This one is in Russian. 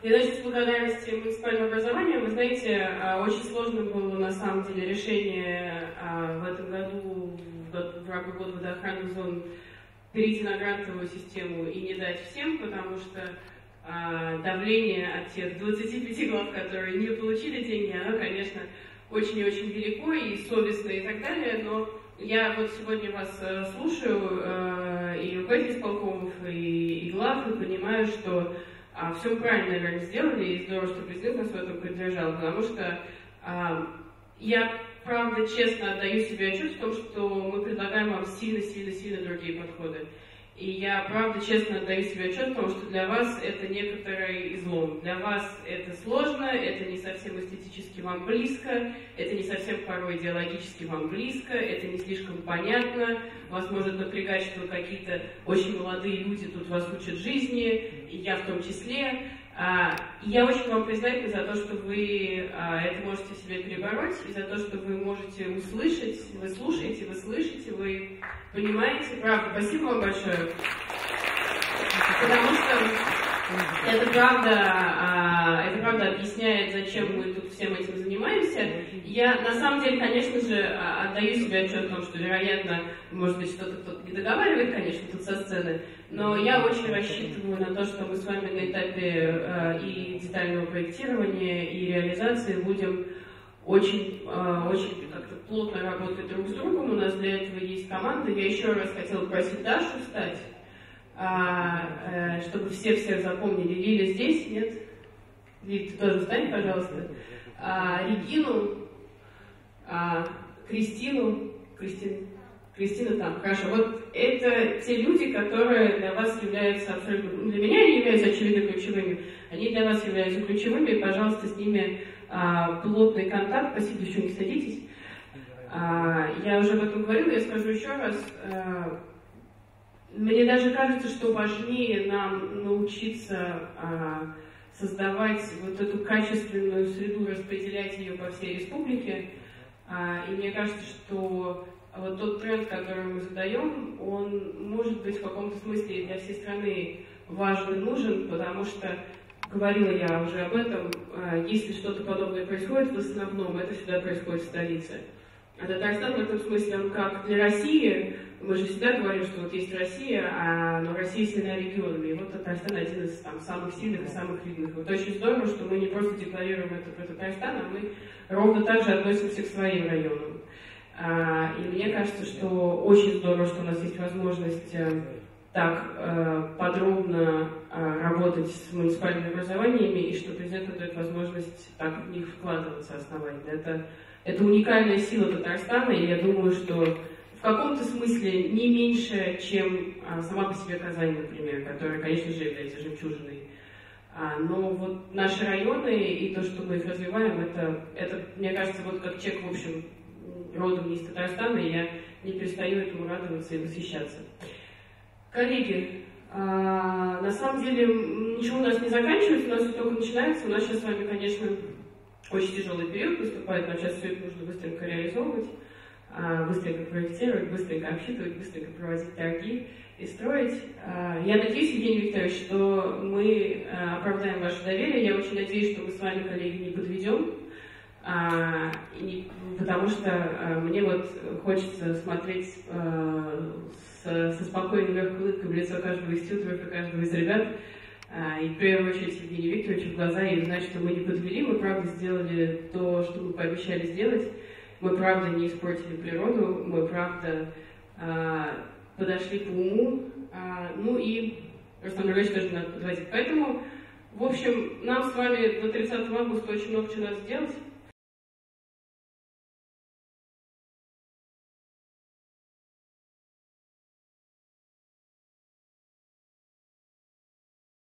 Я начну с благодарности муниципального образования. Вы знаете, очень сложно было на самом деле решение в этом году, в рамках года водоохранных зон, перейти на грантовую систему и не дать всем, потому что давление от тех 25 глав, которые не получили деньги, оно, конечно, очень и очень велико и совестно и так далее, но я вот сегодня вас слушаю, и руководителей исполкомов, и глав, и понимаю, что все правильно, наверное, сделали, и здорово, что президент нас в этом поддержал, потому что я, правда, честно отдаю себе отчет в том, что мы предлагаем вам сильно-сильно-сильно другие подходы. И я, правда, честно отдаю себе отчет в том, что для вас это некоторый излом. Для вас это сложно, это не совсем эстетически вам близко, это не совсем порой идеологически вам близко, это не слишком понятно. Вас может напрягать, что какие-то очень молодые люди тут вас учат жизни, и я в том числе. Я очень вам признательна за то, что вы это можете в себе перебороть, и за то, что вы можете услышать, вы слушаете, вы слышите, вы понимаете. Правда, спасибо вам большое. Потому что это правда объясняет, зачем мы тут всем этим занимаемся. Я, на самом деле, конечно же, отдаю себе отчет о том, что, вероятно, может быть, что-то кто-то не договаривает, конечно, тут со сцены, но я очень рассчитываю на то, что мы с вами на этапе и детального проектирования, и реализации будем очень как-то плотно работать друг с другом. У нас для этого есть команда. Я еще раз хотела попросить Дашу встать, чтобы все всех запомнили. Лиля здесь? Нет? Лиля, ты тоже встань, пожалуйста. Регину, Кристина там. Хорошо. Вот это те люди, которые для вас являются абсолютно... Для меня они являются очевидно ключевыми. Они для вас являются ключевыми. И, пожалуйста, с ними плотный контакт. Спасибо, еще не садитесь. Я уже об этом говорила, я скажу еще раз. Мне даже кажется, что важнее нам научиться создавать вот эту качественную среду, распределять ее по всей республике. И мне кажется, что вот тот тренд, который мы задаем, он может быть в каком-то смысле для всей страны важен и нужен, потому что, говорила я уже об этом, если что-то подобное происходит, в основном это всегда происходит в столице. А Татарстан в этом смысле, он как для России, мы же всегда говорим, что вот есть Россия, но Россия сильна регионами, и вот Татарстан один из самых сильных и самых видных. Вот очень здорово, что мы не просто декларируем это про Татарстан, а мы ровно так же относимся к своим районам. И мне кажется, что очень здорово, что у нас есть возможность так подробно работать с муниципальными образованиями, и что президент дает возможность так в них вкладываться основательно. Это уникальная сила Татарстана, и я думаю, что в каком-то смысле не меньше, чем сама по себе Казань, например, которая, конечно же, является жемчужиной. Но вот наши районы и то, что мы их развиваем, это, мне кажется, вот как человек, в общем, родом не из Татарстана, и я не перестаю этому радоваться и восхищаться. Коллеги, на самом деле ничего у нас не заканчивается, у нас все только начинается. У нас сейчас с вами, конечно, очень тяжелый период наступает, нам сейчас все это нужно быстренько реализовывать, быстренько проектировать, быстренько обсчитывать, быстренько проводить торги и строить. Я надеюсь, Евгений Викторович, что мы оправдаем ваше доверие. Я очень надеюсь, что мы с вами, коллеги, не подведем, потому что мне вот хочется смотреть со спокойной легкой улыбкой в лицо каждого из тьюторов и каждого из ребят, и в первую очередь Евгению Викторовичу в глаза и знать, что мы не подвели, мы правда сделали то, что мы пообещали сделать, мы правда не испортили природу, мы правда подошли по уму, ну и Руслан Григорьевич тоже надо подводить. Поэтому, в общем, нам с вами до 30 августа очень много чего надо сделать.